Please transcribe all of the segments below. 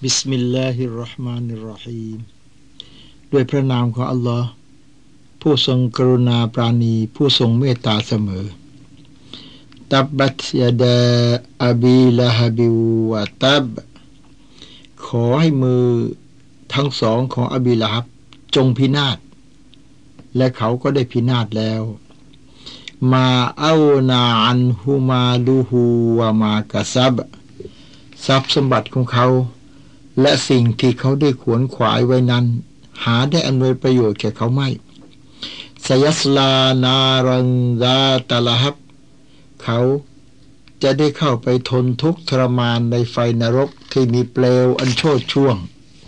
บิสมิลลาฮิรเราะห์มานิรเราะฮีมด้วยพระนามของอัลลอฮ์ผู้ทรงกรุณาปราณีผู้ทรงเมตตาเสมอตับบัตยาดาอบีละฮบิวะตับขอให้มือทั้งสองของอบีละฮับจงพินาศและเขาก็ได้พินาศแล้วมาเอานาอันฮุมาลูฮูวะมากะซับทรัพย์สมบัติของเขาและสิ่งที่เขาได้ขวนขวายไว้นั้นหาได้อำนวยประโยชน์แก่เขาไม่สยัสลานารันซาตะละฮับเขาจะได้เข้าไปทนทุกข์ทรมานในไฟนรกที่มีเปลวอันโชติช่วง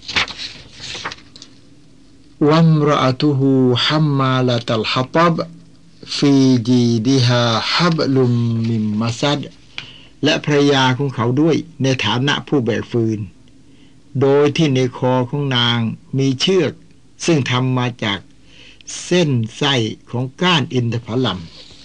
วัมรอะตุฮูฮัมมาละตัลฮัตับฟีจีดิฮาฮับลุมมิมมัซัดและภรรยาของเขาด้วยในฐานะผู้แบกฟืนโดยที่ในคอของนางมีเชือกซึ่งทำมาจากเส้นไส้ของก้านอินทผลัม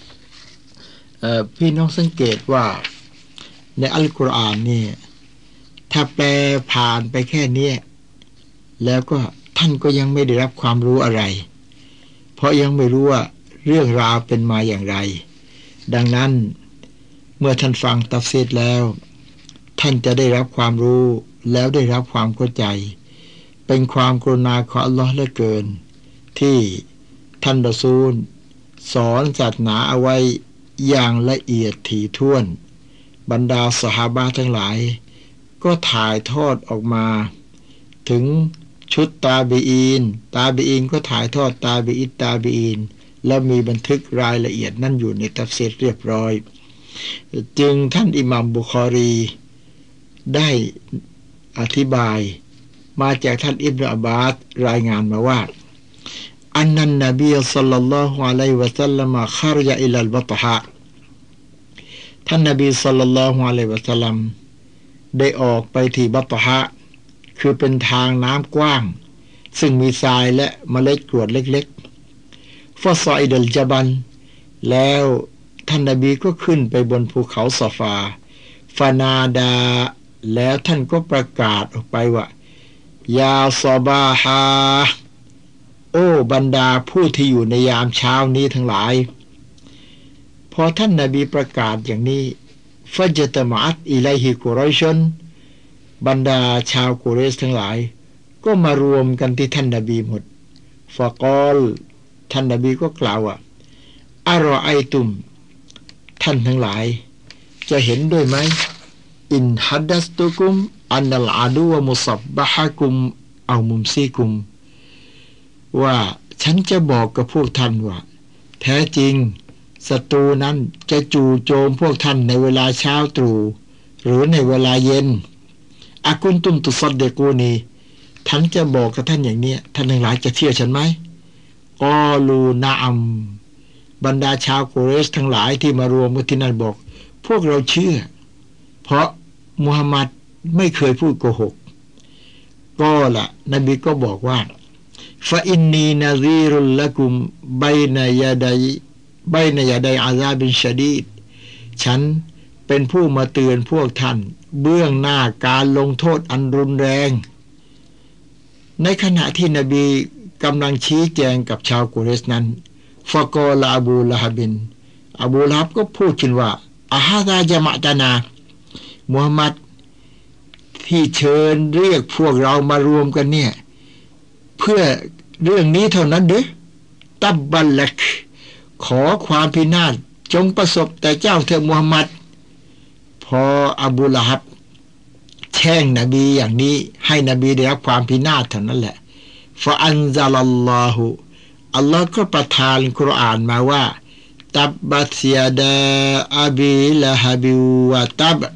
พี่น้องสังเกตว่าในอัลกุรอานนี่ถ้าแปลผ่านไปแค่นี้แล้วก็ท่านก็ยังไม่ได้รับความรู้อะไรเพราะยังไม่รู้ว่าเรื่องราวเป็นมาอย่างไรดังนั้นเมื่อท่านฟังตัฟซีรแล้วท่านจะได้รับความรู้แล้วได้รับความเข้าใจเป็นความกรุณาของอัลลอฮ์เหลือเกินที่ท่านรอซูลสอนศาสนาเอาไว้อย่างละเอียดถี่ถ้วนบรรดาซอฮาบะห์ทั้งหลายก็ถ่ายทอดออกมาถึงชุดตาบีอีนก็ถ่ายทอดตาบีอีนและมีบันทึกรายละเอียดนั่นอยู่ในตัฟซีรเรียบร้อยจึงท่านอิหม่ามบุคอรีได้อธิบายมาจากท่านอิบนุอับบาสรายงานมาว่าอันนันนบีศ็อลลัลลอฮุอะลัยฮิวะซัลลัมคารญะอิลัลบัตฮะท่านนบีศ็อลลัลลอฮุอะลัยฮิวะซัลลัมได้ออกไปที่บัตฮะคือเป็นทางน้ำกว้างซึ่งมีทรายและเมล็ดกรวดเล็กๆฟะซออิดัลญะบัลแล้วท่านนบีก็ขึ้นไปบนภูเขาซอฟาฟานาดาแล้วท่านก็ประกาศออกไปว่ายาซอบาฮาโอ้บรรดาผู้ที่อยู่ในยามเช้านี้ทั้งหลายพอท่านนบีประกาศอย่างนี้ฟัจตะมะอัตอิลัยฮิกุรอยชนบรรดาชาวกุเรชทั้งหลายก็มารวมกันที่ท่านนบีหมดฟะกอลท่านนบีก็กล่าวว่าอะรอไอตุมท่านทั้งหลายจะเห็นด้วยไหมอินฮัดดัสตุกุมอันนัลอาดูวะมุซับบะฮะกุมเอามุมซีกุมว่าฉันจะบอกกับพวกท่านว่าแท้จริงศัตรูนั้นจะจู่โจมพวกท่านในเวลาเช้าตรู่หรือในเวลาเย็นอากุนตุมตุซัดเดกูนีท่านจะบอกกับท่านอย่างนี้ท่านทั้งหลายจะเชื่อฉันไหมกอลูนาอัมบรรดาชาวกุเรชทั้งหลายที่มารวมกันที่นั่นบอกพวกเราเชื่อเพราะมุฮัมมัดไม่เคยพูดโกหกก็ล่ะนบีก็บอกว่าฟะอินนีนาซีรุลละกุมบัยนะยาดัยอาซาบินชะดีดฉันเป็นผู้มาเตือนพวกท่านเบื้องหน้าการลงโทษอันรุนแรงในขณะที่นบีกำลังชี้แจงกับชาวกุเรชนั้นฟะกอลาอบูละฮับก็พูดขึ้นว่าอะฮาซาญะมะตานามุฮัมมัดที่เชิญเรียกพวกเรามารวมกันเนี่ยเพื่อเรื่องนี้เท่านั้นหรือตับบัลลักขอความพินาศจงประสบแต่เจ้าเถิดมุฮัมมัดพออบูละฮับแช่งนบีอย่างนี้ให้นบีได้รับความพินาศเท่านั้นแหละฟะอันซะลัลลอฮุอัลลอฮ์ก็ประทานกุรอานมาว่าตับบัตยาดาอบีละฮบิวะตับ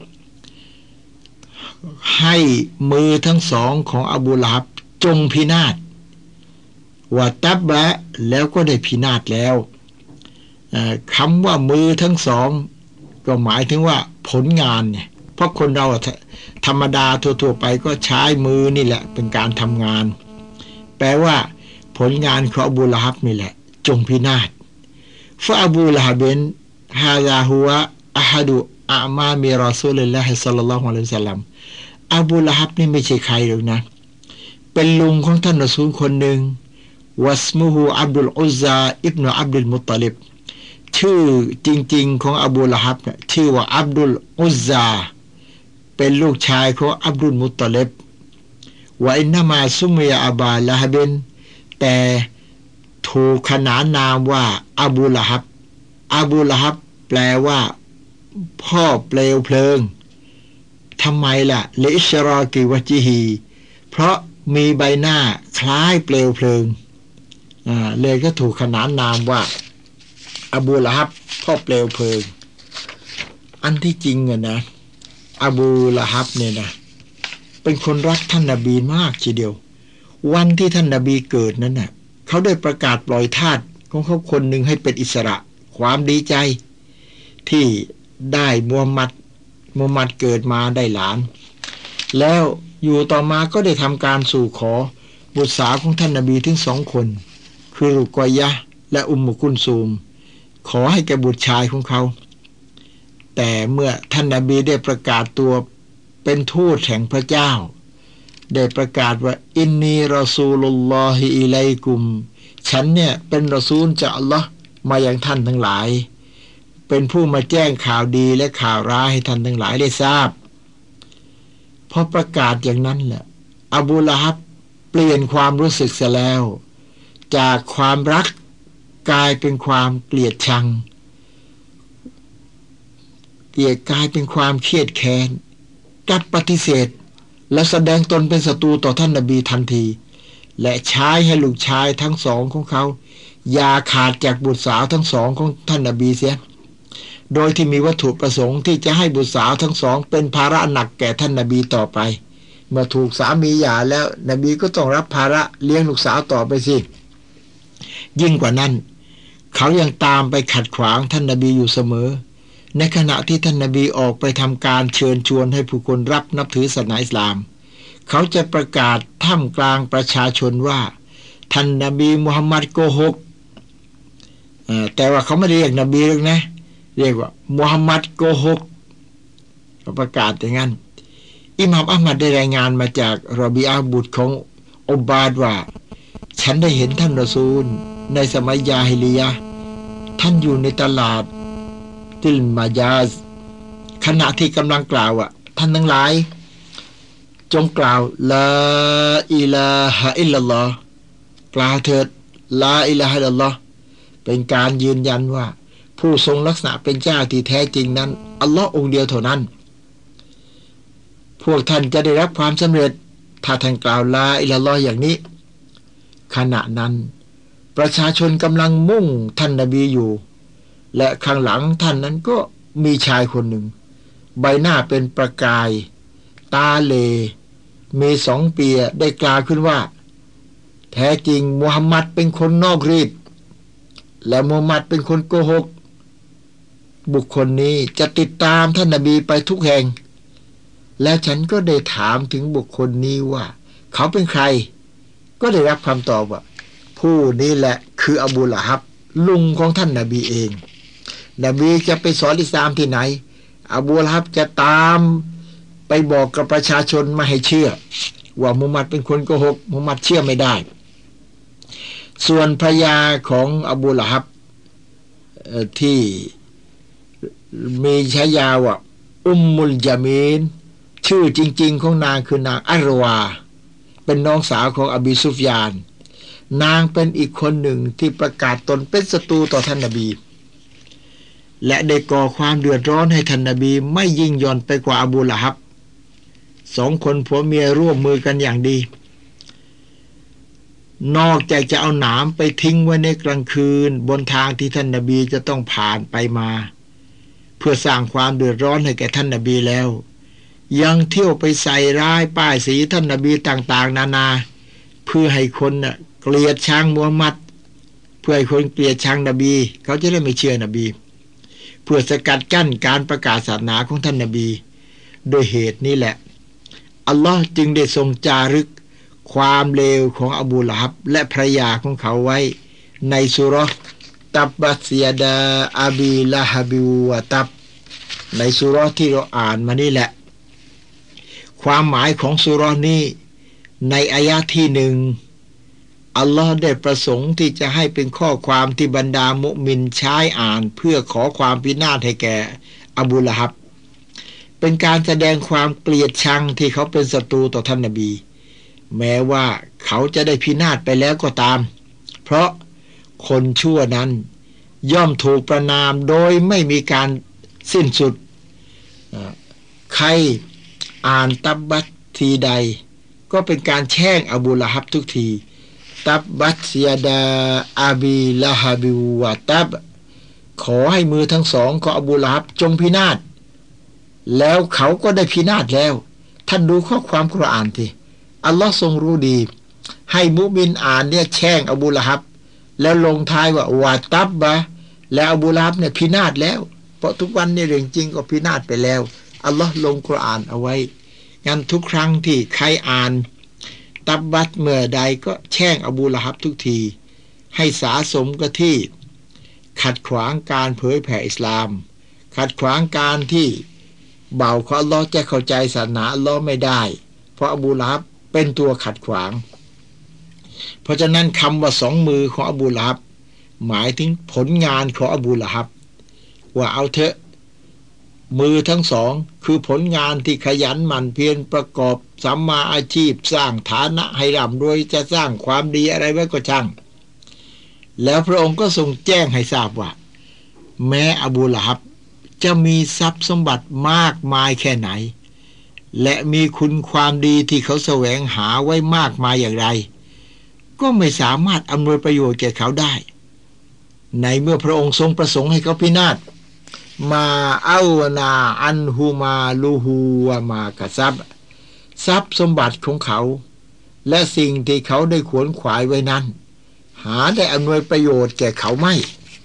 ให้มือทั้งสองของอบูละฮับจงพินาศวะตับบะแล้วก็ได้พินาศแล้วคำว่ามือทั้งสองก็หมายถึงว่าผลงานเนี่ยเพราะคนเราธรรมดาทั่วๆไปก็ใช้มือนี่แหละเป็นการทำงานแปลว่าผลงานของอบูละฮับนี่แหละจงพินาศฟะอบูละฮับนฮาซาฮุวะอะฮัดุอะมามิรอซูลิลลาฮิศ็อลลัลลอฮุอะลัยฮิวะซัลลัมอบูละฮับนี่ไม่ใช่ใครหรอกนะเป็นลุงของท่านรอซูลคนหนึ่งวัสมุฮูอับดุลอุซซาอิบนุอับดุลมุตตลิบชื่อจริงๆของอบูละฮับเนี่ยชื่อว่าอับดุลอุซซาเป็นลูกชายของอับดุลมุตตลิบว่าอินนามาซุมยาอับาละฮับินแต่ถูกขนานนามว่าอบูละฮับอบูละฮับแปลว่าพ่อเปลวเพลิงทำไมล่ะลิชรอกิวจิฮีเพราะมีใบหน้าคล้ายเปลวเพลิงเลยก็ถูกขนานนามว่าอบูละฮับพ่อเปลวเพลิงอันที่จริงอะนะอบูละฮับเนี่ยนะเป็นคนรักท่านนบีมากทีเดียววันที่ท่านนบีเกิดนั้นน่ะเขาได้ประกาศปล่อยทาสของเขาคนหนึ่งให้เป็นอิสระความดีใจที่ได้มูฮัมหมัดเกิดมาได้หลานแล้วอยู่ต่อมาก็ได้ทำการสู่ขอบุตรสาวของท่านนบีถึง2 คนคือรุกอยะห์และอุมมุกุลซูมขอให้แก่บุตรชายของเขาแต่เมื่อท่านนบีได้ประกาศตัวเป็นทูตแห่งพระเจ้าได้ประกาศว่าอินนีรอซูลุลลอฮิอิลัยกุมฉันเนี่ยเป็นรอซูลจากอัลลอฮ์มาอย่างท่านทั้งหลายเป็นผู้มาแจ้งข่าวดีและข่าวร้ายให้ท่านทั้งหลายได้ทราบพอประกาศอย่างนั้นแหละอบูละฮับเปลี่ยนความรู้สึกเสียแล้วจากความรักกลายเป็นความเกลียดชังกลายเป็นความเครียดแค้นกลับปฏิเสธและแสดงตนเป็นศัตรูต่อท่านนบีทันทีและใช้ให้ลูกชายทั้ง2ของเขาอย่าขาดจากบุตรสาวทั้ง2ของท่านนบีเสียโดยที่มีวัตถุประสงค์ที่จะให้บุตรสาวทั้ง2เป็นภาระหนักแก่ท่านนบีต่อไปเมื่อถูกสามีหย่าแล้วนบีก็ต้องรับภาระเลี้ยงลูกสาวต่อไปสิยิ่งกว่านั้นเขายังตามไปขัดขวางท่านนบีอยู่เสมอในขณะที่ท่านนบีออกไปทำการเชิญชวนให้ผู้คนรับนับถือศาสนาอิสลามเขาจะประกาศท่ามกลางประชาชนว่าท่านนบีมุฮัมมัดโกหกแต่ว่าเขาไม่เรียกนบีหรอกนะเรียกว่ามุฮัมมัดโกหกประกาศอย่างนั้นอิหม่ามอะห์มัดได้รายงานมาจากรอบีอาบุตรของอุบาดว่าฉันได้เห็นท่านรอซูลในสมัยยาฮิลิยะห์ท่านอยู่ในตลาดติลมายาซขณะที่กำลังกล่าวว่าท่านทั้งหลายจงกล่าวลาอิลาฮะอิลลัลลอฮ์กล่าวเถิดลาอิลาฮะอิลลัลลอฮ์เป็นการยืนยันว่าผู้ทรงลักษณะเป็นเจ้าที่แท้จริงนั้นอัลลอฮ์องค์เดียวเท่านั้นพวกท่านจะได้รับความสำเร็จถ้าท่านกล่าวลาอิลลัลลอฮ์อย่างนี้ขณะนั้นประชาชนกำลังมุ่งท่านนบีอยู่และข้างหลังท่านนั้นก็มีชายคนหนึ่งใบหน้าเป็นประกายตาเหลมี2 ปีได้กล่าวขึ้นว่าแท้จริงมุฮัมมัดเป็นคนนอกรีดและมุฮัมมัดเป็นคนโกหกบุคคลนี้จะติดตามท่านนบีไปทุกแห่งและฉันก็ได้ถามถึงบุคคลนี้ว่าเขาเป็นใครก็ได้รับคำตอบว่าผู้นี้แหละคืออบูละฮับลุงของท่านนบีเองนบีจะไปสอนอิสลามที่ไหนอบูละฮับจะตามไปบอกกับประชาชนมาให้เชื่อว่ามุฮัมมัดเป็นคนโกหกมุฮัมมัดเชื่อไม่ได้ส่วนภรรยาของอบูละฮับที่มีฉายาว่าอุมมุลญามีนชื่อจริงๆของนางคือนางอัรวาเป็นน้องสาวของอบีซุฟยานนางเป็นอีกคนหนึ่งที่ประกาศตนเป็นศัตรูต่อท่านนบีและได้ก่อความเดือดร้อนให้ท่านนบีไม่ยิ่งย่อนไปกว่าอบูละฮับ2 คนผัวเมียร่วมมือกันอย่างดีนอกจากจะเอาหนามไปทิ้งไว้ในกลางคืนบนทางที่ท่านนบีจะต้องผ่านไปมาเพื่อสร้างความเดือดร้อนให้แก่ท่านนบีแล้วยังเที่ยวไปใส่ร้ายป้ายสีท่านนบีต่างๆนานาเพื่อให้คนเกลียดชังมุฮัมมัดเพื่อให้คนเกลียดชังนบีเขาจะได้ไม่เชื่อนบีเพื่อสกัดกั้นการประกาศศาสนาของท่านนบีโดยเหตุนี้แหละอัลลอฮ์จึงได้ทรงจารึกความเลวของอบูละฮับและภรรยาของเขาไว้ในซูเราะห์ตับบัสยาดาอาบีละฮับิวะตับในซูเราะห์ที่เราอ่านมานี่แหละความหมายของสุเราะห์นี้ในอายะห์ที่หนึ่งอัลลอฮ์ได้ประสงค์ที่จะให้เป็นข้อความที่บรรดามุมินใช้อ่านเพื่อขอความพินาศให้แก่อบูละฮับเป็นการแสดงความเกลียดชังที่เขาเป็นศัตรูต่อท่านนบีแม้ว่าเขาจะได้พินาศไปแล้วก็ตามเพราะคนชั่วนั้นย่อมถูกประณามโดยไม่มีการสิ้นสุดใครอ่านตับบัตทีใดก็เป็นการแช่งอบูละฮับทุกทีตับบัตยาดาอาบีละฮาบิวะตับขอให้มือทั้งสองของอบูละฮับจงพินาศแล้วเขาก็ได้พินาศแล้วท่านดูข้อความกุรอานทีอัลลอฮ์ทรงรู้ดีให้มุมินอ่านเนี่ยแช่งอบูละฮับแล้วลงท้ายว่าวะตับบะแล้วอบูละฮับเนี่ยพินาศแล้วเพราะทุกวันนี้เรื่องจริงก็พินาศไปแล้วอัลลอฮ์ลงกุรอานเอาไว้งั้นทุกครั้งที่ใครอ่านตับบัตเมื่อใดก็แช่งอบูละฮับทุกทีให้สาสมกับที่ขัดขวางการเผยแผ่อิสลามขัดขวางการที่บ่าวของอัลลอฮ์จะเข้าใจศาสนาอัลลอฮ์ไม่ได้เพราะอบูละฮับเป็นตัวขัดขวางเพราะฉะนั้นคำว่าสองมือของอบูละฮับหมายถึงผลงานของอบูละฮับว่าเอาเถอะมือทั้งสองคือผลงานที่ขยันหมั่นเพียรประกอบสัมมาอาชีพสร้างฐานะให้ร่ำรวยจะสร้างความดีอะไรไว้ก็ช่างแล้วพระองค์ก็ทรงแจ้งให้ทราบว่าแม้อบูละฮับจะมีทรัพย์สมบัติมากมายแค่ไหนและมีคุณความดีที่เขาแสวงหาไว้มากมายอย่างไรก็ไม่สามารถอำนวยประโยชน์แก่เขาได้ในเมื่อพระองค์ทรงประสงค์ให้เขาพินาศมาเอานาอันฮูมาลูฮูวามากะซับทรัพย์สมบัติของเขาและสิ่งที่เขาได้ขวนขวายไว้นั้นหาได้อำนวยประโยชน์แก่เขาไม่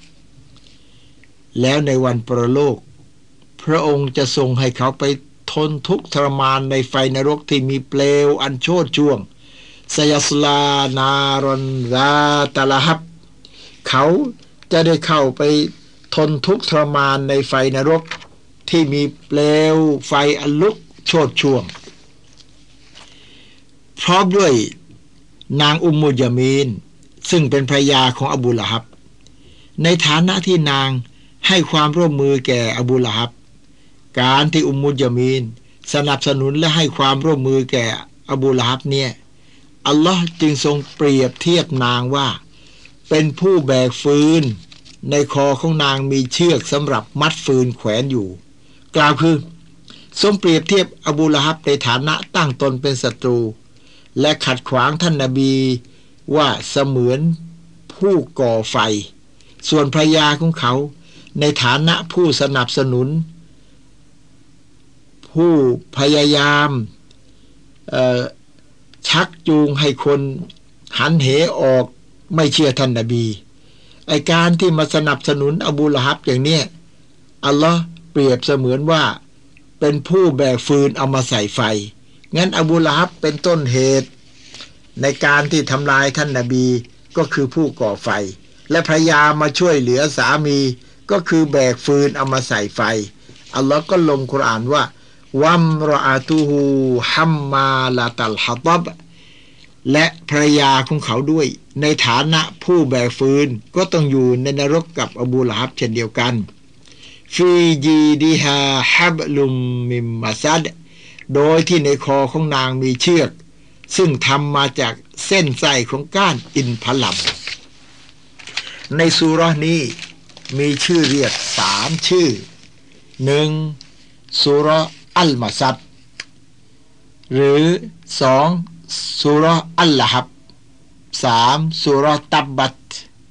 แล้วในวันปรโลกพระองค์จะทรงให้เขาไปทนทุกข์ทรมานในไฟนรกที่มีเปลวอันโชติช่วงสยัสลานารอนราตะละฮับเขาจะได้เข้าไปทนทุกข์ทรมานในไฟนรกที่มีเปลวไฟอันลุกโชติช่วงพร้อมด้วยนางอุมมุยามีนซึ่งเป็นภรรยาของอบูละฮับในฐานะที่นางให้ความร่วมมือแก่อบูละฮับการที่อุมมุยามีนสนับสนุนและให้ความร่วมมือแก่อบูละฮับเนี่ยอัลลอฮ์จึงทรงเปรียบเทียบนางว่าเป็นผู้แบกฟืนในคอของนางมีเชือกสำหรับมัดฟืนแขวนอยู่กล่าวคือทรงเปรียบเทียบอบูละฮับในฐานะตั้งตนเป็นศัตรูและขัดขวางท่านนบีว่าเสมือนผู้ก่อไฟส่วนภรรยาของเขาในฐานะผู้สนับสนุนผู้พยายามชักจูงให้คนหันเหออกไม่เชื่อท่านนบีไอการที่มาสนับสนุนอบูละฮับอย่างเนี้ยอัลลอฮ์เปรียบเสมือนว่าเป็นผู้แบกฟืนเอามาใส่ไฟงั้นอบูละฮับเป็นต้นเหตุในการที่ทำลายท่านนบีก็คือผู้ก่อไฟและภรรยามาช่วยเหลือสามีก็คือแบกฟืนเอามาใส่ไฟอัลลอฮ์ก็ลงกุรอานว่าวัมรออาตูฮูฮัมมาลาตัลฮัตบและภรรยาของเขาด้วยในฐานะผู้แบกฟืนก็ต้องอยู่ในนรกกับอบูละฮับเช่นเดียวกันฟีจีดิฮาฮับลุมมิมมาซัดโดยที่ในคอของนางมีเชือกซึ่งทำมาจากเส้นไส้ของก้านอินทผลัมในซูเราะห์นี้มีชื่อเรียก3ชื่อ1ซูเราะห์อัลมาซัดหรือ2ซูเราะห์อัลละฮับ3ซูเราะห์ตับบัต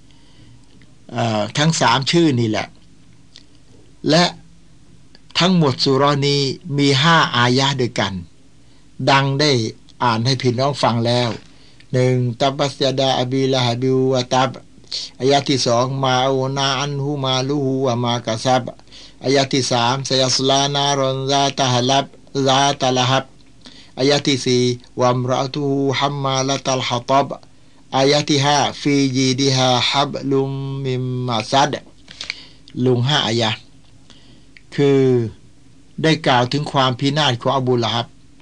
ทั้ง3ชื่อนี่แหละและทั้งหมดซูเราะห์นี้มี5อายะห์ด้วยกันดังได้อ่านให้พี่น้องฟังแล้ว1ตับบัสยาดาอบีละฮบิวะตับอายะที่2มาอูนาอันฮูมาลูฮูวะมากะซับอายะที่3ซะยัสลานารอนซาตะฮลับซาตะละฮับอายะที่4วัมรออะตูฮูฮัมมาละตัลฮะตับอายะที่5ฟีจีดิฮาฮับลุมมิมมาซัดลุง5อายะคือได้กล่าวถึงความพินาศของอบูละฮับ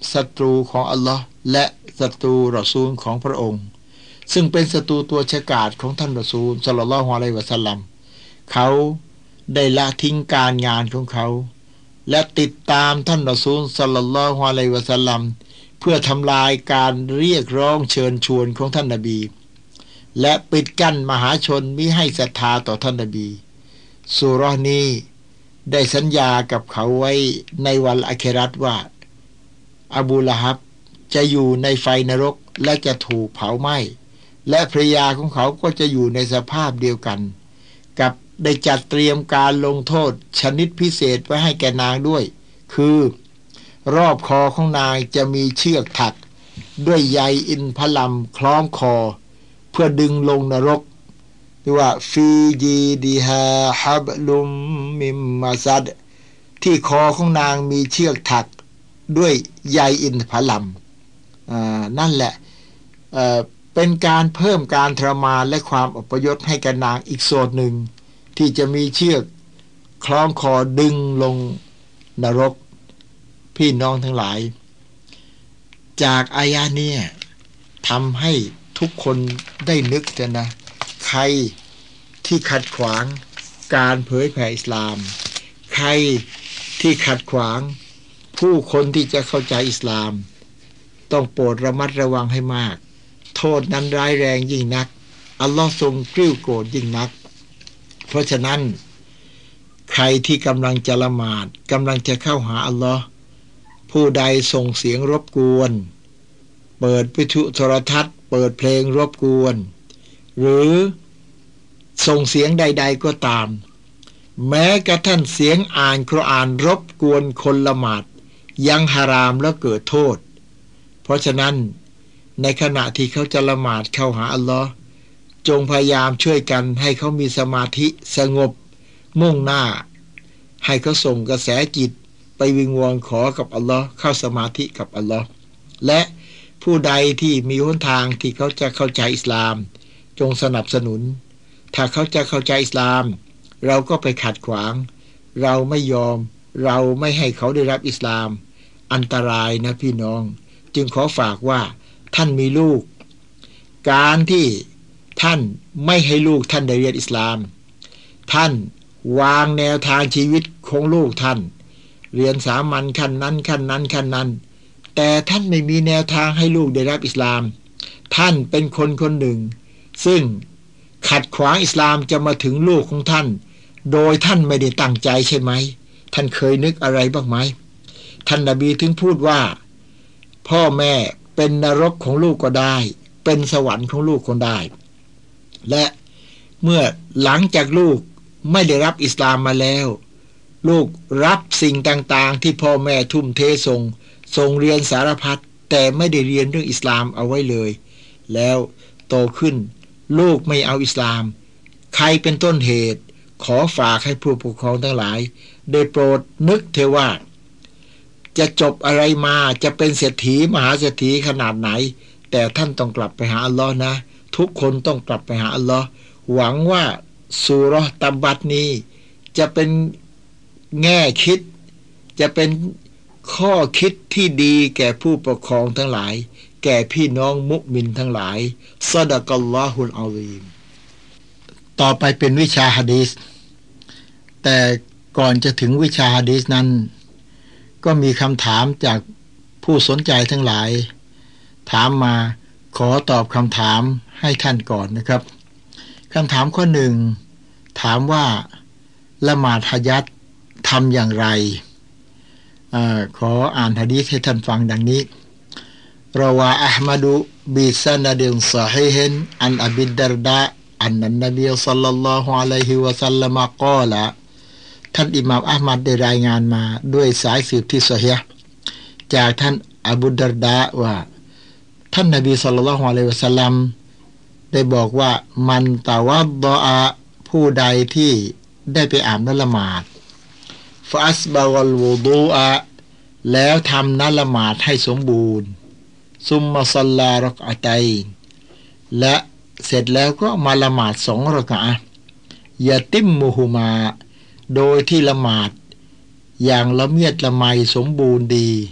ศัตรูของอัลลอฮ์และศัตรูรอซูลของพระองค์ซึ่งเป็นศัตรูตัวฉกาจของท่านรอซูลศ็อลลัลลอฮุอะลัยฮิวะซัลลัมเขาได้ละทิ้งการงานของเขาและติดตามท่านรอซูลศ็อลลัลลอฮุอะลัยฮิวะซัลลัมเพื่อทำลายการเรียกร้องเชิญชวนของท่านนบีและปิดกั้นมหาชนมิให้ศรัทธาต่อท่านนบีซูเราะห์นี้ได้สัญญากับเขาไว้ในวันอาคิเราะห์ว่าอบูละฮับจะอยู่ในไฟนรกและจะถูกเผาไหม้และภรรยาของเขาก็จะอยู่ในสภาพเดียวกันกับได้จัดเตรียมการลงโทษชนิดพิเศษไว้ให้แก่นางด้วยคือรอบคอของนางจะมีเชือกถักด้วยใยอินทผลัมคล้องคอเพื่อดึงลงนรกหรือว่าฟีจีดีฮาฮับลุมมิมมาซัดที่คอของนางมีเชือกถักด้วยใยอินทผลัมนั่นแหละเป็นการเพิ่มการทรมานและความอัปยศให้กับนางอีกโซนหนึ่งที่จะมีเชือกคล้องคอดึงลงนรกพี่น้องทั้งหลายจากอายะห์นี้ทำให้ทุกคนได้นึกนะใครที่ขัดขวางการเผยแผ่อิสลามใครที่ขัดขวางผู้คนที่จะเข้าใจอิสลามต้องโปรดระมัดระวังให้มากโทษนั้นร้ายแรงยิ่งนักอัลลอฮ์ทรงกริ้วโกรธยิ่งนักเพราะฉะนั้นใครที่กำลังจะละหมาดกำลังจะเข้าหาอัลลอฮ์ผู้ใดส่งเสียงรบกวนเปิดวิทยุโทรทัศน์เปิดเพลงรบกวนหรือส่งเสียงใดๆก็ตามแม้กระทั่งเสียงอ่านกุรอานรบกวนคนละหมาดยังหารามแล้วเกิดโทษเพราะฉะนั้นในขณะที่เขาจะละหมาดเข้าหาอัลลอฮ์จงพยายามช่วยกันให้เขามีสมาธิสงบมุ่งหน้าให้เขาส่งกระแสจิตไปวิงวอนขอกับอัลลอฮ์เข้าสมาธิกับอัลลอฮ์และผู้ใดที่มีหนทางที่เขาจะเข้าใจอิสลามจงสนับสนุนถ้าเขาจะเข้าใจอิสลามเราก็ไปขัดขวางเราไม่ยอมเราไม่ให้เขาได้รับอิสลามอันตรายนะพี่น้องจึงขอฝากว่าท่านมีลูกการที่ท่านไม่ให้ลูกท่านได้เรียนอิสลามท่านวางแนวทางชีวิตของลูกท่านเรียนสามัญขั้นนั้นขั้นนั้นขั้นนั้นแต่ท่านไม่มีแนวทางให้ลูกได้รับอิสลามท่านเป็นคนคนหนึ่งซึ่งขัดขวางอิสลามจะมาถึงลูกของท่านโดยท่านไม่ได้ตั้งใจใช่ไหมท่านเคยนึกอะไรบ้างไหมท่านนบีถึงพูดว่าพ่อแม่เป็นนรกของลูกก็ได้เป็นสวรรค์ของลูกก็ได้และเมื่อหลังจากลูกไม่ได้รับอิสลามมาแล้วลูกรับสิ่งต่างๆที่พ่อแม่ทุ่มเทส่งเรียนสารพัดแต่ไม่ได้เรียนเรื่องอิสลามเอาไว้เลยแล้วโตขึ้นลูกไม่เอาอิสลามใครเป็นต้นเหตุขอฝากให้ผู้ปกครองทั้งหลายได้โปรดนึกเถอะว่าจะจบอะไรมาจะเป็นเศรษฐีมหาเศรษฐีขนาดไหนแต่ท่านต้องกลับไปหาอัลลอฮ์นะทุกคนต้องกลับไปหาอัลลอฮ์หวังว่าซูเราะห์ตับบัตนี้จะเป็นแง่คิดจะเป็นข้อคิดที่ดีแก่ผู้ปกครองทั้งหลายแก่พี่น้องมุมินทั้งหลายซะดะกัลลอฮุลอะซีมต่อไปเป็นวิชาหะดีษแต่ก่อนจะถึงวิชาหะดีษนั้นก็มีคำถามจากผู้สนใจทั้งหลายถามมาขอตอบคำถามให้ท่านก่อนนะครับคำถามข้อหนึ่งถามว่าละหมาดฮะญัตทำอย่างไรขออ่านหะดีษให้ท่านฟังดังนี้รอวาอะห์มัดบิซะนะดินศอฮีฮอันอบิดดารดาอันนันนบีศ็อลลัลลอฮุอะลัยฮิวะซัลลัมกอละท่านอิหม่ามอะห์มัดได้รายงานมาด้วยสายสืบที่ซอฮีฮ์จากท่านอบูดารดาว่าท่านนบีศ็อลลัลลอฮุอะลัยฮิวะซัลลัมได้บอกว่ามันตะวัดฎออะผู้ใดที่ได้ไปอาบน้ำละหมาดฟะอัสบะกัลวุดูอะแล้วทำน้ำละหมาดให้สมบูรณ์ซุมมาศ็อลลารักอะตัยน์และเสร็จแล้วก็มาละหมาด2 รอกะอะห์ยะติมมุฮุมาโดยที่ละหมาดอย่างละเมียดละไมสมบูรณ์ดี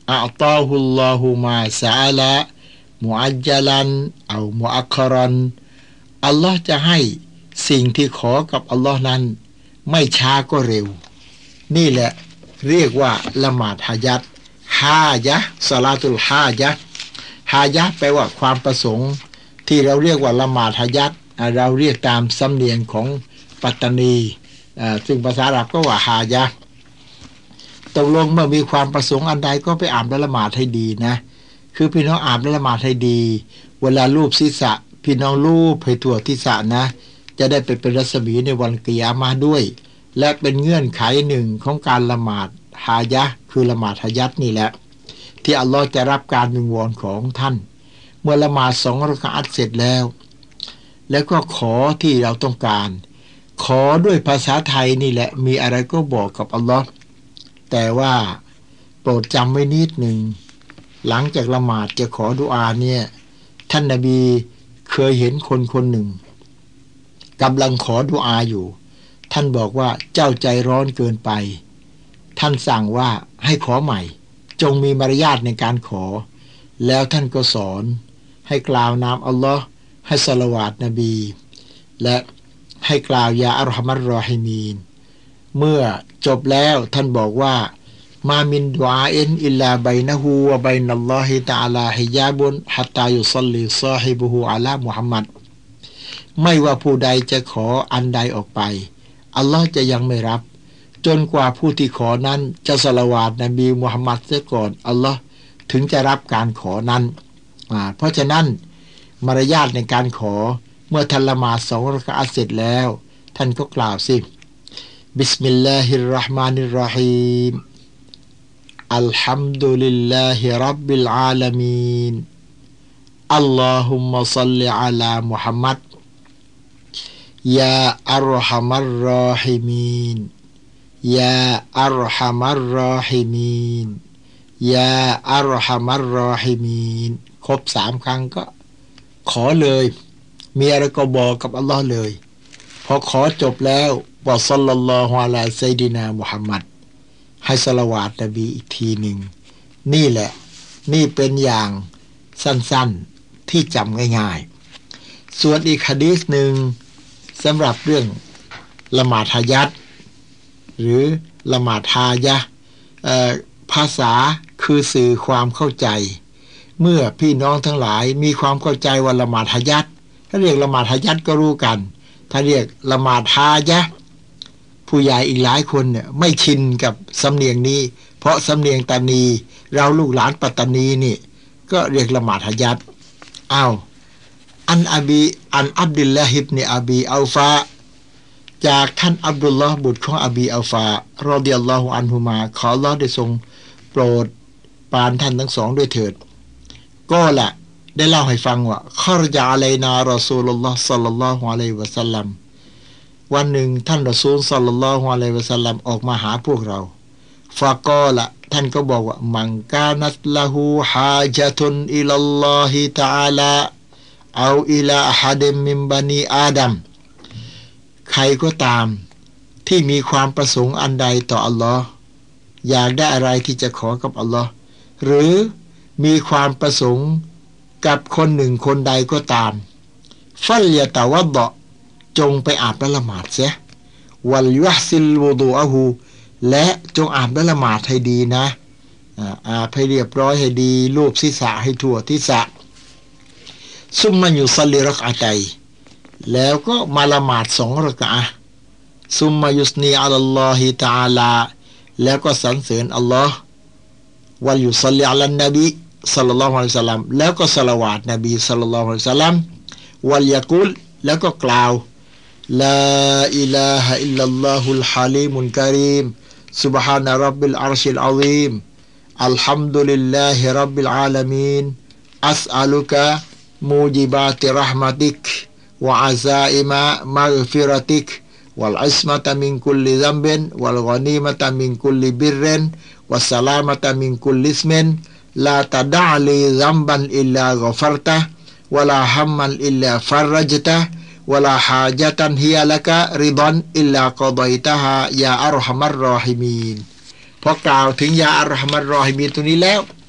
อัตาฮุลลอฮุมาซาอะละมุอัจญะลันเอามุอัคครันอัลลอฮ์จะให้สิ่งที่ขอกับอัลลอฮ์นั้นไม่ช้าก็เร็วนี่แหละเรียกว่าละหมาดฮาญัตฮายะศอลาตุลฮายะฮายะแปลว่าความประสงค์ที่เราเรียกว่าละหมาดฮาญัตเราเรียกตามสำเนียงของปัตตานีซึ่งภาษาอาหรับก็ว่าฮายะตกลงเมื่อมีความประสงค์อันใดก็ไปอาบและละหมาดให้ดีนะคือพี่น้องอาบและละหมาดให้ดีเวลาลูบศีรษะพี่น้องลูบให้ทั่วศีรษะนะจะได้เป็นรัศมีในวันกิยามะห์ด้วยและเป็นเงื่อนไขหนึ่งของการละหมาดฮายะคือละหมาดฮะญัตนี่แหละที่อัลลอฮ์จะรับการวิงวอนของท่านเมื่อละหมาด2 เราะกะอัตเสร็จแล้วก็ขอที่เราต้องการขอด้วยภาษาไทยนี่แหละมีอะไรก็บอกกับอัลลอฮ์แต่ว่าโปรดจำไว้นิดหนึ่งหลังจากละหมาดจะขอดุอาเนี่ยท่านนบีเคยเห็นคนหนึ่งกำลังขอดุอาอยู่ท่านบอกว่าเจ้าใจร้อนเกินไปท่านสั่งว่าให้ขอใหม่จงมีมารยาทในการขอแล้วท่านก็สอนให้กล่าวนามอัลลอฮ์ให้ศอลาวาตนบีและให้กล่าวยาอัลฮัมมัรรอฮิมีนเมื่อจบแล้วท่านบอกว่ามามินดุอาอินอิลลาบัยนะฮูวะบัยนัลลอฮิตะอาลาฮิญาบุนฮัตตายุศ็อลลีซอฮิบุฮูอะลามุฮัมมัดไม่ว่าผู้ใดจะขออันใดออกไปอัลลอฮ์จะยังไม่รับจนกว่าผู้ที่ขอนั้นจะศอลาวาตนบีมุฮัมมัดเสียก่อนอัลลอฮ์ถึงจะรับการขอนั้นเพราะฉะนั้นมารยาทในการขอเมื่อท่านละหมาด2 เราะกะอัตเสร็จแล้วท่านก็กล่าวสิบิสมิลลาฮิรเราะห์มานิรเราะฮีมอัลฮัมดุลิลลาฮิร็อบบิลอาลามีนอัลลอฮุมมะศ็อลลิอะลามุฮัมมัดยาอัรฮัมัรรอฮิมีนยาอัรฮัมัรรอฮิมีนยาอัรฮัมัรรอฮิมีนครบ3 ครั้งก็ขอเลยมีอะไรก็บอกกับอัลลอฮ์เลยพอขอจบแล้ววะศ็อลลัลลอฮุอะลาซัยยินามุฮัมมัดให้ศอลาวาตนบีอีกทีหนึ่งนี่แหละนี่เป็นอย่างสั้นๆที่จำง่ายๆส่วนอีกหะดีษหนึ่งสำหรับเรื่องละหมาดฮะญัตหรือละหมาดฮายะภาษาคือสื่อความเข้าใจเมื่อพี่น้องทั้งหลายมีความเข้าใจว่าละหมาดฮะญัตถ้าเรียกละหมาดฮะญัตก็รู้กันถ้าเรียกละหมาดฮายะผู้ใหญ่อีกหลายคนเนี่ยไม่ชินกับสำเนียงนี้เพราะสำเนียงตานีเราลูกหลานปัตตานีนี่ก็เรียกละหมาดฮะญัตอันอับดุลลาฮิบเนอบีอัลฟาจากท่านอับดุลลอฮ์บุตรของอบีอัลฟารอฎิยัลลอฮุอันฮุมาขออัลเลาะห์ได้ทรงโปรดปรานท่านทั้งสองด้วยเถิดก็ละได้เล่าให้ฟังว่าคอรญะอะลัยนารอซูลุลลอฮ์ศ็อลลัลลอฮุอะลัยฮิวะซัลลัมวันหนึ่งท่านรอซูลศ็อลลัลลอฮุอะลัยฮิวะซัลลัมออกมาหาพวกเราฟะกอละท่านก็บอกว่ามันกานัตละฮูฮาญะตุนอิลัลลอฮิตะอาลาเอาอิลาอะฮัดมินบะนีอาดัมใครก็ตามที่มีความประสงค์อันใดต่ออัลลอฮ์อยากได้อะไรที่จะขอกับอัลลอฮ์หรือมีความประสงค์กับคนหนึ่งคนใดก็ตามฟัลยะตะวัฎฎอจงไปอาบและละหมาดเสียวัลยุฮซิลวุดูอะฮูและจงอาบและละหมาดให้ดีนะอาบให้เรียบร้อยให้ดีลูบศีรษะให้ทั่วศีรษะซุมมายุซัลลิเราะกะอัตัยแล้วก็มาละหมาด2 เราะกะอะห์ซุมมายุสนีอะลัลลอฮิตะอาลาแล้วก็สรรเสริญอัลลอฮ์วัลยุซัลลิอะลันนบีศ็อลลัลลอฮุอะลัยฮิวะซัลลัมแล้วก็ศอลาวาตนบีศ็อลลัลลอฮุอะลัยฮิวะซัลลัมวัลยะกุลแล้วก็กล่าวลาอิลาฮะอิลลัลลอฮุลฮะลีมุลกะรีมซุบฮานะร็อบบิลอัรชิลอะซีมอัลฮัมดุลิลลาฮิร็อบบิลอาลามีนอัสอะลุกะมูจิบาติเราะห์มะติกวะอะซาอิมะมัฆฟิเราะติกวัลอิสมะตะมินกุลลิซัมบินวัลฆอนีมะตะมินกุลลิบิรรินวัสสลามะตะมินกุลลิอิสมินลาตะดะลีซัมบันอิลลากอฟัรตะวะลาฮัมมันอิลลาฟัรรจตะวะลาฮาญะตันฮิยะละกะริฎอนอิลลากอฎอยตะฮายาอัรฮัมัรรอฮิมีนพอกล่าวถึงยาอัรฮัมัรรอฮิมีนตัวนี้แล้ว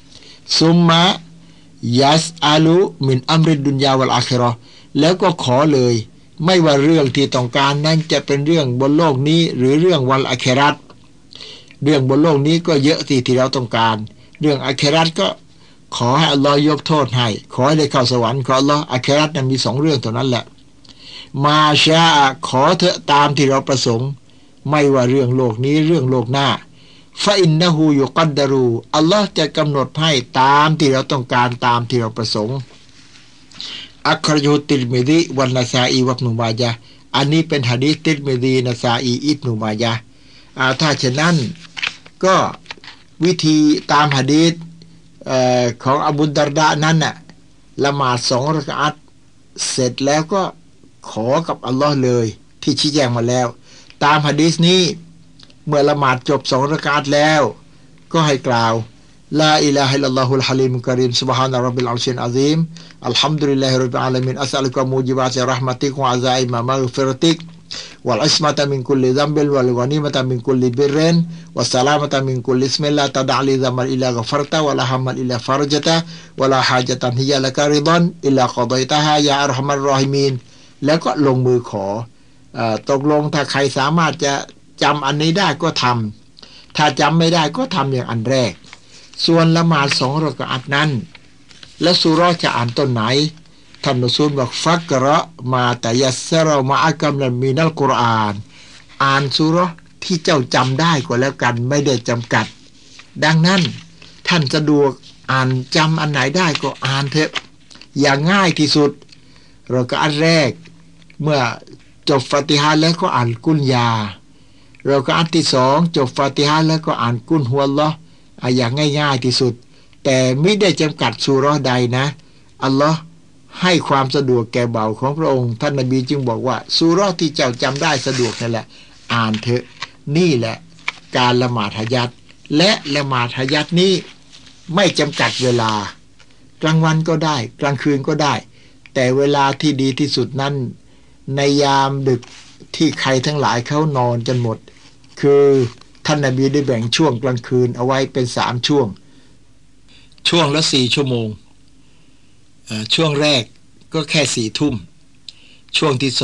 ซุมมะยัสอาลุมินอัมริดดุนยาวัลอาคิเราะห์แล้วก็ขอเลยไม่ว่าเรื่องที่ต้องการนั้นจะเป็นเรื่องบนโลกนี้หรือเรื่องวันอาคิเราะห์เรื่องบนโลกนี้ก็เยอะที่เราต้องการเรื่องอาคิเราะห์ก็ขอให้อัลลอฮ์ยกโทษให้ขอให้ได้เข้าสวรรค์ขออัลลอฮ์อาคิเราะห์นั้นมี2เรื่องเท่านั้นแหละมาชาขอเถอะตามที่เราประสงค์ไม่ว่าเรื่องโลกนี้เรื่องโลกหน้าฟะอินนะฮูยุกัดดารูอัลลอฮ์จะกำหนดให้ตามที่เราต้องการตามที่เราประสงค์อัครยุติรมิดีวันนาซาอีวับนุมายะอันนี้เป็นหะดีษติรมิดีนาซาอีอิบนุมายะถ้าเช่นนั้นก็วิธีตามหะดีษของอบูดาร์ดะนั้นน่ะละหมาด2รากอะห์เสร็จแล้วก็ขอกับอัลลอฮ์เลยที่ชี้แจงมาแล้วตามหะดีษนี้เมื่อละหมาดจบ2รากอะห์แล้วก็ให้กล่าวลาอิลาฮะอิลลัลลอฮุลฮะลีมุลกะรีมซุบฮานะร็อบบิลอัรชิลอะซีมอัลฮัมดุลิลลาฮิร็อบบิลอาละมีนอัสอะลุกะมูญิบาติเราะห์มะติกวะอะซาอิมะมัฆฟิเราะติกวัลอิสมะตะมินกุลลิซัมบิลวัลกอนีมะตะมินกุลลิบิรรินวัสสลามะตะมินกุลลิอิสมิลลาตะดะลิซัมอิลลากะฟัรตะวะลาฮัมมัลอิลลาฟารจตะวะลาฮาญะตันฮิยะละกะริฎอนอิลลากอฎอยตะฮายาอัรฮัมมัรรอฮิมีนแล้วก็ลงมือขอตกลงถ้าใครสามารถจะจำอันนี้ได้ก็ทำถ้าจำไม่ได้ก็ทำอย่างอันแรกส่วนละหมาด2รากอะห์นั้นแล้วซูเราะห์จะอ่านต้นไหนท่านรอซูลบอกฟักเราะห์มาตัยัสซะเราะมะอะกัมลันมินัลกุรอานอ่านซูเราะห์ที่เจ้าจำได้ก็แล้วกันไม่ได้จำกัดดังนั้นท่านสะดวกอ่านจำอันไหนได้ก็อ่านเถอะอย่างง่ายที่สุดรากอะห์แรกเมื่อจบฟาติฮะห์แล้วก็อ่านกุลยารากอะห์ที่2จบฟาติฮะห์แล้วก็อ่านกุลฮุวัลลอฮ์อย่างง่ายๆที่สุดแต่ไม่ได้จำกัดซูเราะห์ใดนะอัลลอฮ์ให้ความสะดวกแก่เบาของพระองค์ท่านนบีจึงบอกว่าซูเราะห์ที่เจ้าจำได้สะดวกนั่นแหละอ่านเถอะนี่แหละการละหมาดหะญัตและละหมาดหะญัตนี้ไม่จำกัดเวลากลางวันก็ได้กลางคืนก็ได้แต่เวลาที่ดีที่สุดนั้นในยามดึกที่ใครทั้งหลายเขานอนจนหมดคือท่านนบีได้แบ่งช่วงกลางคืนเอาไว้เป็น3ช่วงละ4ชั่วโมงช่วงแรกก็แค่4ทุ่มช่วงที่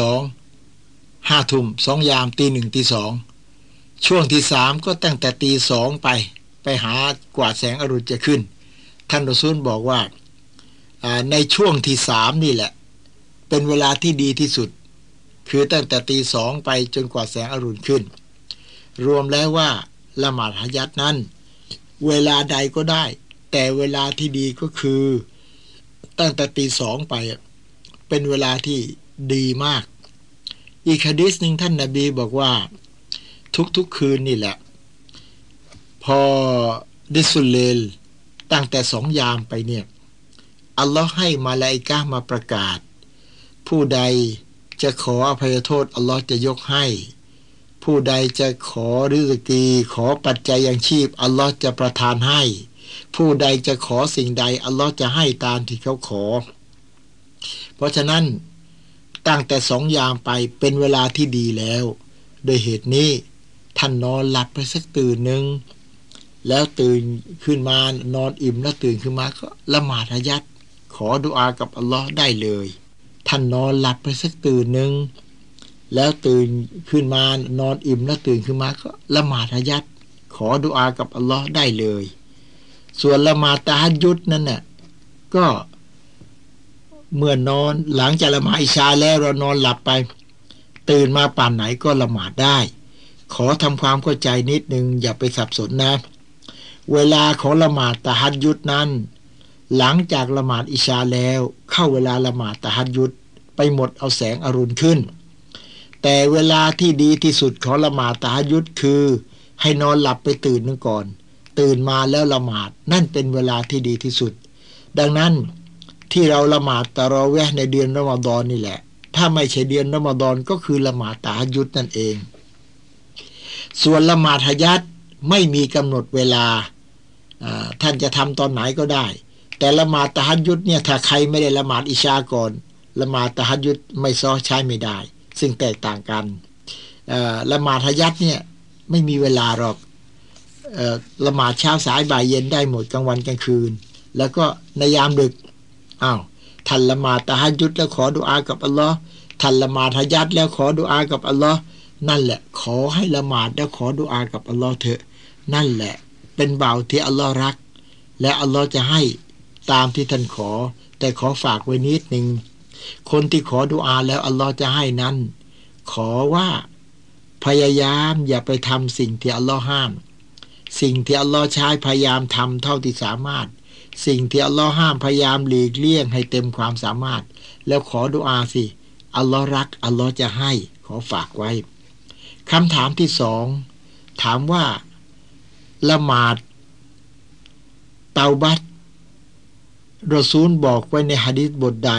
2 5ทุ่ม2ยามตี 1ตี 2ช่วงที่3ก็ตั้งแต่ตี 2ไปหากว่าแสงอรุณจะขึ้นท่านรอซูลบอกว่าในช่วงที่3นี่แหละเป็นเวลาที่ดีที่สุดคือตั้งแต่ตี 2ไปจนกว่าแสงอรุณขึ้นรวมแล้วว่าละหมาดหะญัตนั้นเวลาใดก็ได้แต่เวลาที่ดีก็คือตั้งแต่ตี 2ไปเป็นเวลาที่ดีมากอีกหะดีษนึงท่านนบีบอกว่าทุกคืนนี่แหละพอดิสุลเลลตั้งแต่2ยามไปเนี่ยอัลลอฮ์ให้มาลาอิกะฮ์มาประกาศผู้ใดจะขออภัยโทษอัลลอฮ์จะยกให้ผู้ใดจะขอริซกีขอปัจจัยยังชีพอัลลอฮ์จะประทานให้ผู้ใดจะขอสิ่งใดอัลลอฮ์จะให้ตามที่เขาขอเพราะฉะนั้นตั้งแต่2ยามไปเป็นเวลาที่ดีแล้วโดยเหตุนี้ท่านนอนหลับไปสักตื่นนึงแล้วตื่นขึ้นมานอนอิ่มแล้วตื่นขึ้นมาก็ละหมาดหะญัตขอดุอากับอัลลอฮ์ได้เลยท่านนอนหลับไปสักตื่นนึงแล้วตื่นขึ้นมานอนอิ่มแล้วตื่นขึ้นมาก็ละหมาดหะญัตขอดุอากับอัลลอฮ์ได้เลยส่วนละหมาดตะฮัจญุดนั้นน่ะก็เมื่อนอนหลังจากละหมาดอิชาแล้วเรานอนหลับไปตื่นมาป่านไหนก็ละหมาดได้ขอทำความเข้าใจนิดนึงอย่าไปสับสนนะเวลาของละหมาดตะฮัจญุดนั้นหลังจากละหมาดอิชาแล้วเข้าเวลาละหมาดตะฮัจญุดไปหมดเอาแสงอรุณขึ้นแต่เวลาที่ดีที่สุดของละหมาดตะฮัจญุดคือให้นอนหลับไปตื่นนึงก่อนตื่นมาแล้วละหมาดนั่นเป็นเวลาที่ดีที่สุดดังนั้นที่เราละหมาดตะเราะเวห์ในเดือนรอมฎอนนี่แหละถ้าไม่ใช่เดือนรอมฎอนก็คือละหมาดตะฮัจญุดนั่นเองส่วนละหมาดหะญัตไม่มีกำหนดเวลาท่านจะทำตอนไหนก็ได้แต่ละหมาดตะฮัจญุดเนี่ยถ้าใครไม่ได้ละหมาดอิชาก่อนละหมาดตะฮัจญุดไม่ซ้อใช้ไม่ได้ซึ่งแตกต่างกันละหมาดหะญัตเนี่ยไม่มีเวลาหรอกละหมาดเช้าสายบ่ายเย็นได้หมดกลางวันกลางคืนแล้วก็ในยามดึกท่านละหมาดตะฮัจญุดแล้วขอดุอากับอัลลอฮ์ท่านละหมาดตะฮัจญุดแล้วขอดุอากับอัลลอฮ์นั่นแหละขอให้ละหมาดแล้วขอดุอากับอัลลอฮ์เถอะนั่นแหละเป็นบ่าวที่อัลลอฮ์รักและอัลลอฮ์จะให้ตามที่ท่านขอแต่ขอฝากไว้นิดนึงคนที่ขอดุอาแล้วอัลลอฮ์จะให้นั้นขอว่าพยายามอย่าไปทำสิ่งที่อัลลอฮ์ห้ามสิ่งที่อัลลอฮ์ใช้พยายามทำเท่าที่สามารถสิ่งที่อัลลอฮ์ห้ามพยายามหลีกเลี่ยงให้เต็มความสามารถแล้วขอดุอาสิอัลลอฮ์รักอัลลอฮ์จะให้ขอฝากไว้คำถามที่สองถามว่าละหมาดเตาบัตรอซูลบอกไว้ในหะดีษบทใด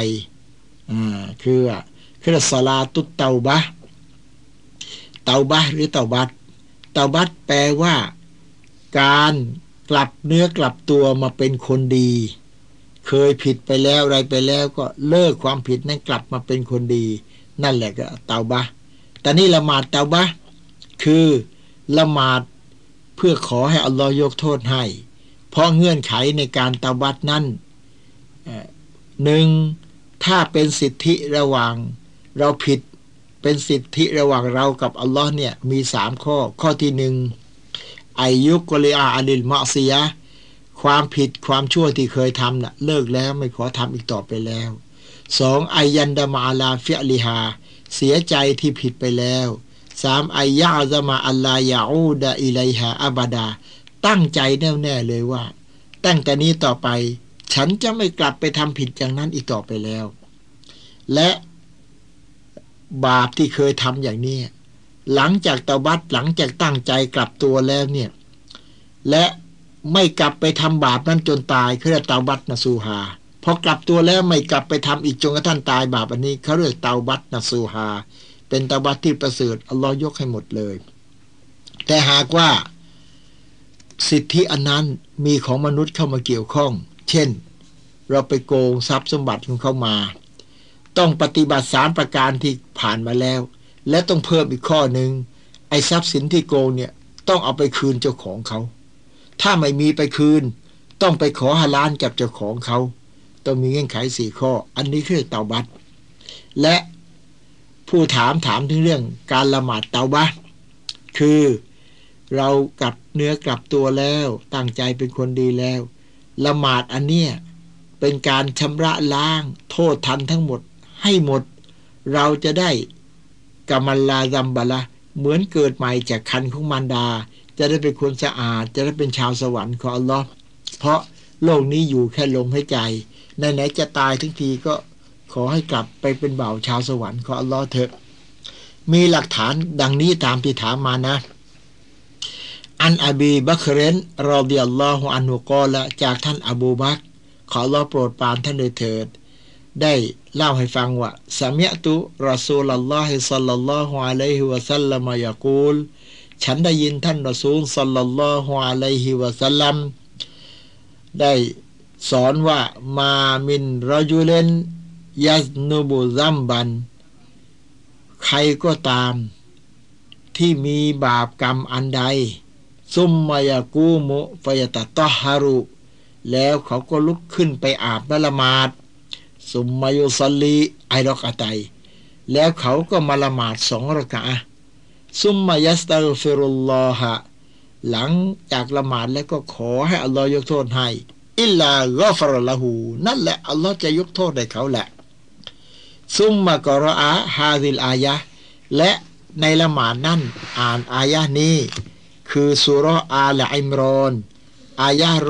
คือศอลาตุตเตาบะห์หรือเตาบัตแปลว่าการกลับเนื้อกลับตัวมาเป็นคนดีเคยผิดไปแล้วอะไรไปแล้วก็เลิกความผิดนั้นกลับมาเป็นคนดีนั่นแหละก็เตาบะห์แต่นี่ละหมาดเตาบะห์คือละหมาดเพื่อขอให้อัลลอฮ์ยกโทษให้เพราะเงื่อนไขในการเตาบัตนั้นหนึ่งถ้าเป็นสิทธิระหว่างเราผิดเป็นสิทธิระหว่างเรากับอัลลอฮ์เนี่ยมี3ข้อที่หนึ่งอายุกลิอาลิลมะซียะความผิดความชั่วที่เคยทำน่ะเลิกแล้วไม่ขอทำอีกต่อไปแล้ว2อายันดามาลาฟิอลิฮาเสียใจที่ผิดไปแล้ว3อายะซะมาอัลลายาอูดะอิลัยฮาอับดาตั้งใจแน่ๆเลยว่าตั้งแต่นี้ต่อไปฉันจะไม่กลับไปทำผิดอย่างนั้นอีกต่อไปแล้วและบาปที่เคยทำอย่างนี้หลังจากเตาบัตหลังจากตั้งใจกลับตัวแล้วเนี่ยและไม่กลับไปทำบาปนั้นจนตายเขาเรียกเตาบัตนะซูฮาพอกลับตัวแล้วไม่กลับไปทำอีกจนกระทั่งตายบาปอันนี้เขาเรียกเตาบัตนะซูฮาเป็นเตาบัตที่ประเสริฐอัลลอฮ์ยกให้หมดเลยแต่หากว่าสิทธิอันนั้นมีของมนุษย์เข้ามาเกี่ยวข้องเช่นเราไปโกงทรัพย์สมบัติของเขามาต้องปฏิบัติ3ประการที่ผ่านมาแล้วและต้องเพิ่มอีกข้อหนึ่งไอ้ทรัพย์สินที่โกงเนี่ยต้องเอาไปคืนเจ้าของเขาถ้าไม่มีไปคืนต้องไปขอฮาลาลกับเจ้าของเขาต้องมีเงื่อนไข4ข้ออันนี้คือเตาบัตและผู้ถามถึงเรื่องการละหมาดเตาบัตคือเรากลับเนื้อกลับตัวแล้วตั้งใจเป็นคนดีแล้วละหมาดอันเนี้ยเป็นการชำระล้างโทษทันทั้งหมดให้หมดเราจะได้กามัลลาซัมบะละเหมือนเกิดใหม่จากคันของมารดาจะได้เป็นคนสะอาดจะได้เป็นชาวสวรรค์ของอัลลอฮ์เพราะโลกนี้อยู่แค่ลมหายใจไหนๆจะตายทั้งทีก็ขอให้กลับไปเป็นบ่าวชาวสวรรค์ของอัลลอฮ์เถอะมีหลักฐานดังนี้ตามที่ถามมานะอันอบีบักรรอฎิยัลลอฮุอันฮุกอละจากท่านอบูบักรขออัลเลาะห์โปรดปรานท่านโดยเถิดได้เล่าให้ฟังว่าซะมิอ์ตุรอซูลุลลอฮิศ็อลลัลลอฮุอะลัยฮิวะซัลลัมยะกูลฉันได้ยินท่านรอซูลศ็อลลัลลอฮุอะลัยฮิวะซัลลัมได้สอนว่ามามินรอจุลินยัซนุบุซัมบันใครก็ตามที่มีบาปกรรมอันใดซุมมายะกูมุฟยะตะตอฮารุแล้วเขาก็ลุกขึ้นไปอาบน้ำละหมาดซุมมายุซัลลีไอรอกะตัยแล้วเขาก็มาละหมาด2รอกะอะห์ซุมมายัสตัฆฟิรุลลอฮะหลังจากละหมาดแล้วก็ขอให้อัลลอฮ์ยกโทษให้อิลลากอฟรละหูนั่นแหละอัลลอฮ์จะยกโทษให้เขาแหละซุมมากอรออะฮาซิลอายะห์และในละหมาดนั้นอ่านอายะห์นี้คือซูเราะห์อาลอิมรอนอายะห์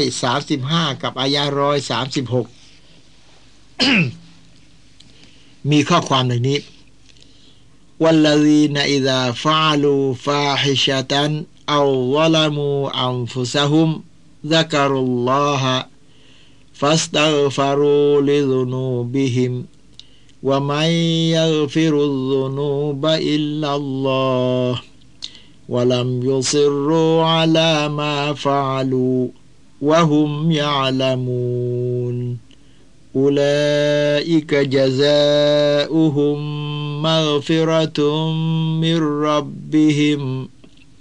135กับอายะห์136 มีข้อความดังนี้วัลลซีนอิซาฟะอลูฟาฮิชะตันเอาซะลามูอันฟุซะฮุมซักรุลลอฮะฟัสตัฆฟารูลิซุนูบิฮิมวะมัยยัฆฟิรุซซุนูบะอิลลัลลอฮ์วะลัมยุซิรรูอะลามาฟะอลูวะฮุมยะอ์ละมูนอุลาอิกะญะซาอุฮุมมัฆฟิเราะตุมมิรร็อบบิฮิม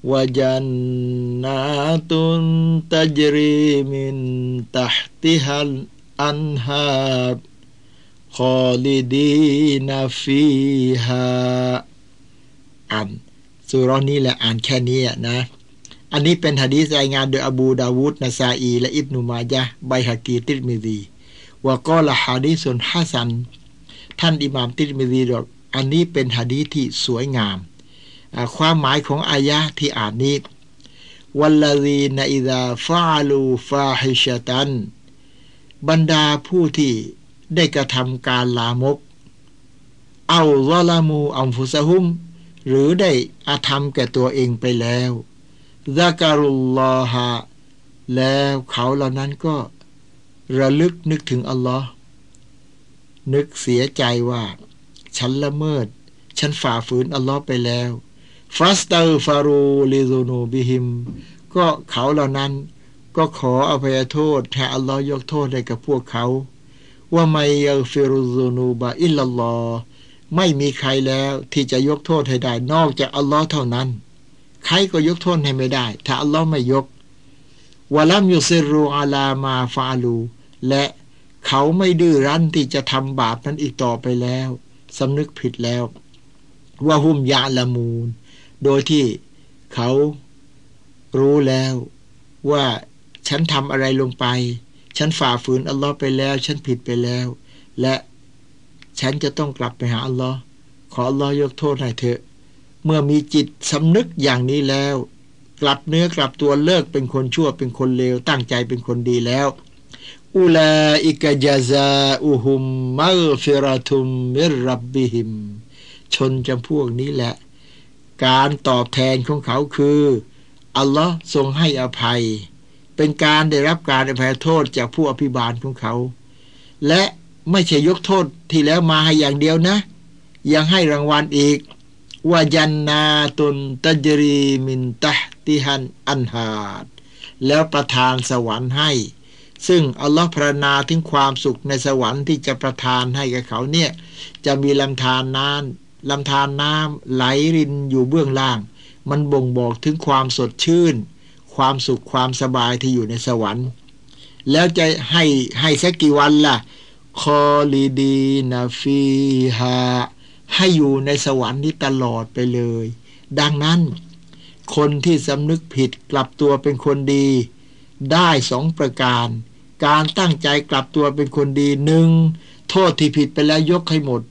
วะจันนาตุนตัจรีมินตัฮติฮัลอันฮารขอลิดีนาฟีฮาอ่านสุเราะห์นี้แหละอ่านแค่นี้นะอันนี้เป็นหะดีษรายงานโดยอบูดาวูดนะซาอีและอิบนุมาญะห์ไบฮะกีติรมิซีวะกอละหะดีษุนฮะซันท่านอิหม่ามติรมิซีบอกอันนี้เป็นหะดีษที่สวยงามความหมายของอายะห์ที่อ่านนี้วัลลซีนอิซาฟะอลูฟาฮิชะตันบรรดาผู้ที่ได้กระทำการลามกเอาซอลามูอัมฟุซะฮุมหรือได้อาธรรมแก่ตัวเองไปแล้วซะการุลลอฮะแล้วเขาเหล่านั้นก็ระลึกนึกถึงอัลลอฮ์นึกเสียใจว่าฉันละเมิดฉันฝ่าฝืนอัลลอฮ์ไปแล้วฟัสตัฆฟารูลิซุนูบิฮิมก็เขาเหล่านั้นก็ขออภัยโทษให้อัลลอฮ์ยกโทษให้กับพวกเขาว่าไมยัฆฟิรุซุนูบะอิลลัลลอฮ์ไม่มีใครแล้วที่จะยกโทษให้ได้นอกจากอัลลอฮ์เท่านั้นใครก็ยกโทษให้ไม่ได้ถ้าอัลลอฮ์ไม่ยกวะลัมยุซิรูอาลามาฟาลูและเขาไม่ดื้อรั้นที่จะทำบาปนั้นอีกต่อไปแล้วสำนึกผิดแล้วว่าฮุมยะละมูนโดยที่เขารู้แล้วว่าฉันทำอะไรลงไปฉันฝ่าฝืนอัลลอฮ์ไปแล้วฉันผิดไปแล้วและฉันจะต้องกลับไปหาอัลลอฮ์ขออัลลอฮ์ยกโทษให้เถอะเมื่อมีจิตสำนึกอย่างนี้แล้วกลับเนื้อกลับตัวเลิกเป็นคนชั่วเป็นคนเลวตั้งใจเป็นคนดีแล้วอุลาอิกะญะซาอุฮุมมัฆฟิเราะตุมมิรร็อบบิฮิมชนจำพวกนี้แหละการตอบแทนของเขาคืออัลลอฮ์ทรงให้อภัยเป็นการได้รับการอภัยโทษจากผู้อภิบาลของเขาและไม่ใช่ยกโทษที่แล้วมาให้อย่างเดียวนะยังให้รางวัลอีกว่าจันนาตุนตัจรีมินตัฮติฮันอันฮารแล้วประทานสวรรค์ให้ซึ่งอัลลอฮ์พรรณนาถึงความสุขในสวรรค์ที่จะประทานให้กับเขาเนี่ยจะมีลำธารน้ำไหลรินอยู่เบื้องล่างมันบ่งบอกถึงความสดชื่นความสุขความสบายที่อยู่ในสวรรค์แล้วจะให้สักกี่วันล่ะคอลีดีนาฟีฮาให้อยู่ในสวรรค์นี้ตลอดไปเลยดังนั้นคนที่สำนึกผิดกลับตัวเป็นคนดีได้2ประการการตั้งใจกลับตัวเป็นคนดี1โทษที่ผิดไปแล้วยกให้หมด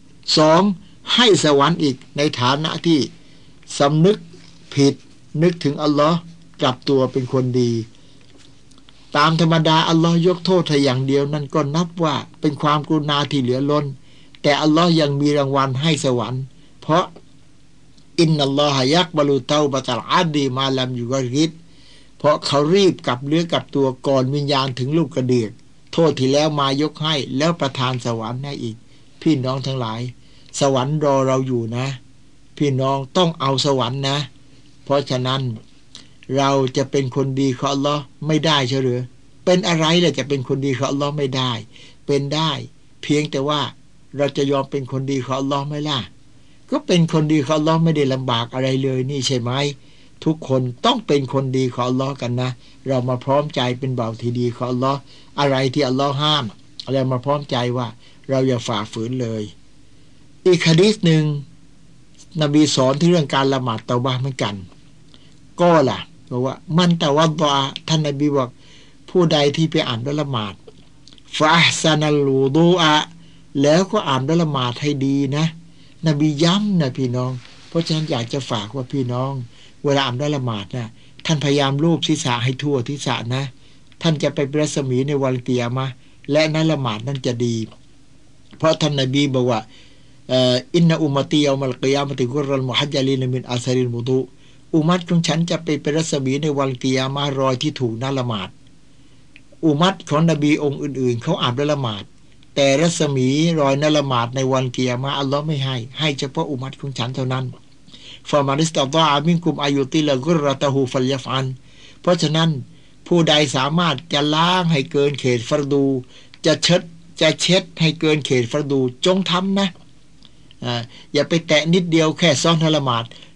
2ให้สวรรค์อีกในฐานะที่สำนึกผิดนึกถึงอัลลอฮ์กลับตัวเป็นคนดีตามธรรมดาอัลลอฮ์ยกโทษให้อย่างเดียวนั่นก็นับว่าเป็นความกรุณาที่เหลือล้นแต่อัลลอฮ์ยังมีรางวัลให้สวรรค์เพราะอินนัลลอฮะยักบะลูเตาบะตัลอาดีมาลัมยุกริดเพราะเขารีบกลับเนื้อกลับตัวก่อนวิญญาณถึงลูกกระเดือกโทษที่แล้วมายกให้แล้วประทานสวรรค์ให้อีกพี่น้องทั้งหลายสวรรค์รอเราอยู่นะพี่น้องต้องเอาสวรรค์นะเพราะฉะนั้นเราจะเป็นคนดีของอัลลอฮ์ไม่ได้เฉหรือเป็นอะไรล่ะจะเป็นคนดีของอัลลอฮ์ไม่ได้เป็นได้เพียงแต่ว่าเราจะยอมเป็นคนดีของอัลลอฮ์ไหมล่ะก็เป็นคนดีของอัลลอฮ์ไม่ได้ลำบากอะไรเลยนี่ใช่ไหมทุกคนต้องเป็นคนดีของอัลลอฮ์กันนะเรามาพร้อมใจเป็นบ่าวที่ดีของอัลลอฮ์อะไรที่อัลลอฮ์ห้ามเรามาพร้อมใจว่าเราอย่าฝ่าฝืนเลยอีกหะดีษหนึ่งนบีสอนที่เรื่องการละหมาดเตาบะห์เหมือนกันก็ล่ะบอกว่ามันตะวัฎฎอท่านนบีบอกผู้ใดที่ไปอ่านละหมาดฟะอัห์ซะนัลwuดูอะแล้วก็อ่านละหมาดให้ดีนะนบีย้ำนะพี่น้องเพราะฉะนั้นอยากจะฝากว่าพี่น้องเวลาอ่านละหมาดนะท่านพยายามลูบศีรษะให้ทั่วศีรษะนะท่านจะไปเป็นรัศมีในวันกิยามะห์และนั้นละหมาดนั้นจะดีเพราะท่านนบีบอกว่าอินนะอุมมตียอมัลกิยามะติกุรรัลมุฮัจญะลีนมินอาซาริลวุดูอุมัตของฉันจะเป็นรัศมีในวันกิยามะห์รอยที่ถูกนั่นละหมาดอุมัตของนบีองค์อื่นๆเขาอ่านละหมาดแต่รัศมีรอยนั่นละหมาดในวันกิยามะห์อัลลอฮ์ไม่ให้เฉพาะอุมัตของฉันเท่านั้นฟะมานิสตะฎออะมินกุมอายุติละกุรเราะตะฮูฟัลยัฟอัลเพราะฉะนั้นผู้ใดสามารถจะล้างให้เกินเขตฟัรดูจะเช็ดให้เกินเขตฟัรดูจงทำนะอย่าไปแตะนิดเดียวแค่ซ้อนละหมาด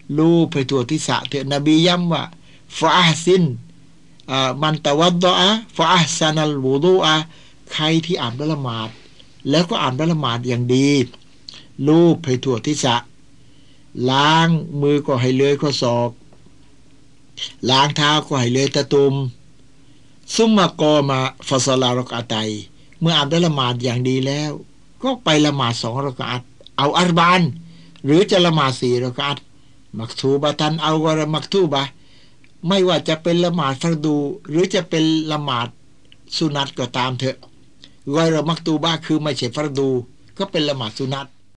ลูบไปทั่วทิศะเถอะนบีย้ำว่าฟาห์ซินมันตะวัดดะฟาห์ซานัลวูดูอะใครที่อ่านละหมาดแล้วก็อ่านละหมาดอย่างดีลูบไปทั่วทิศะล้างมือก็ให้เลยข้อศอกล้างเท้าก็ให้เลยตะตุ่มซุมมากอมาฟาซาลารอกาไตเมื่ออ่านละหมาดอย่างดีแล้วก็ไปละหมาด2รอกอะอัตเอาอัรบานหรือจะละหมาด4รอกอะอัตมักทูบะตันเอากะมักทูบะไม่ว่าจะเป็นละหมาดฟัรดูหรือจะเป็นละหมาดสุนัตก็ตามเถอะกอยมักตูบะคือไม่ใช่ฟัรดูก็เป็นละหมาดสุนัต